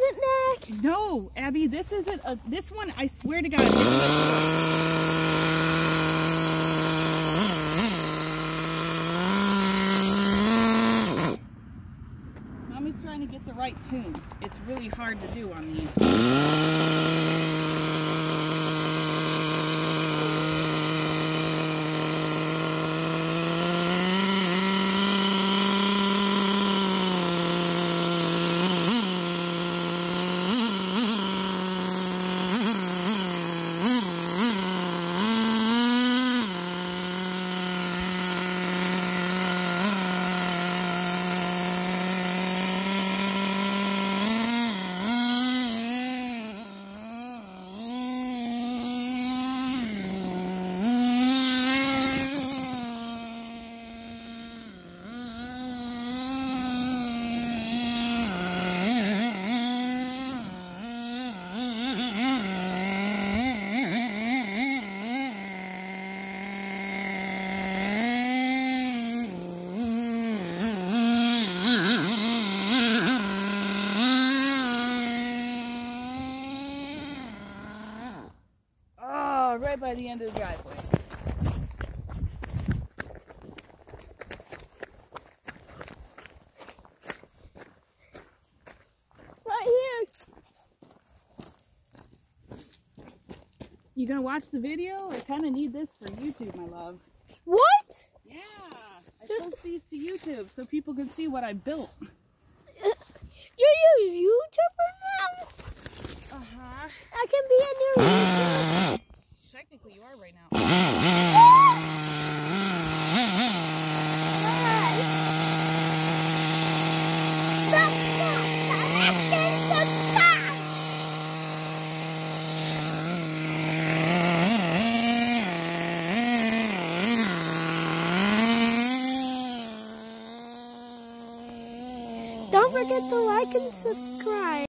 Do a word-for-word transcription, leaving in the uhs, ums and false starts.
it next? No, Abby, this isn't a, this one, I swear to God. This is Mommy's trying to get the right tune. It's really hard to do on these. Right by the end of the driveway. Right here. You gonna watch the video? I kind of need this for YouTube, my love. What? Yeah, I post these to YouTube so people can see what I built. You're a YouTuber now? Uh-huh. I can be a new YouTuber. Technically, you are right now. Stop, stop, stop, stop, stop. Don't forget to like and subscribe.